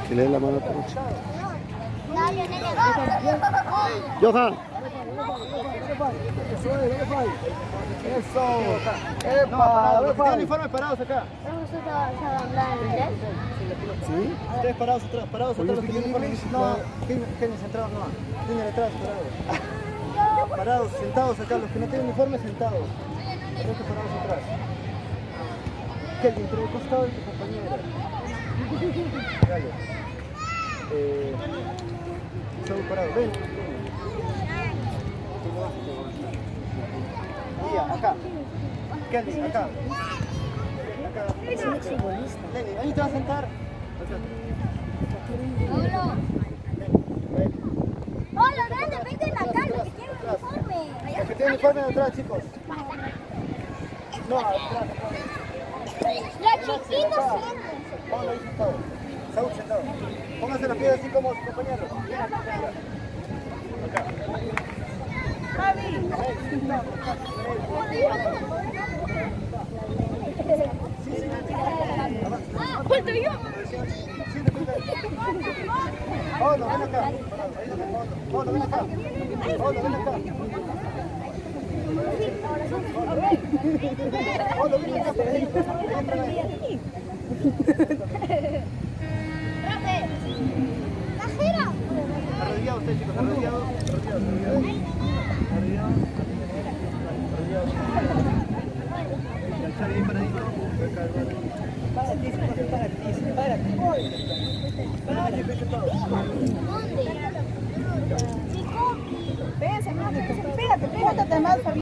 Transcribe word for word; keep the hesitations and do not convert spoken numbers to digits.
Que le dé la mano a todos. Dale, nene, va. Johan. Eso. Epa, los que tienen uniformes parados acá. ¿Sí? Ustedes parados atrás, parados atrás, los que tienen uniformes. No, Kenny centrados no. Kenny atrás, parados. Parados, sentados acá, los que no tienen uniforme sentados. Los que parados atrás. Kenny, entre el costado de tu compañera. Dale. Eh, Estamos parados, ven. Mira, acá. Kelly, acá. Acá. Es un exfutbolista. Lenny, ahí te vas a sentar. Hola. Hola, grande, vengan acá, los que tienen uniforme. Los que tienen uniforme de atrás, chicos. No, atrás. Los chiquitos siéntense. Ponlo ahí sentado. Saúl sentado. Pónganse los pies así como sus compañeros. Acá. Javi. Ah, vuelto yo. Pablo, ven acá. Pablo, ven acá. Pablo, ven acá. Pablo, ven acá. Profe. Cajera. Arrodillado usted, chicos, arrodillado. Arrodillado, arrodillado. Arrodillado. Arrodillado. Está bien paradito. Para ti, para ti, para ti. Para ti. Para ti, ¿Dónde? para ti. Chico. Pégate, pégate más.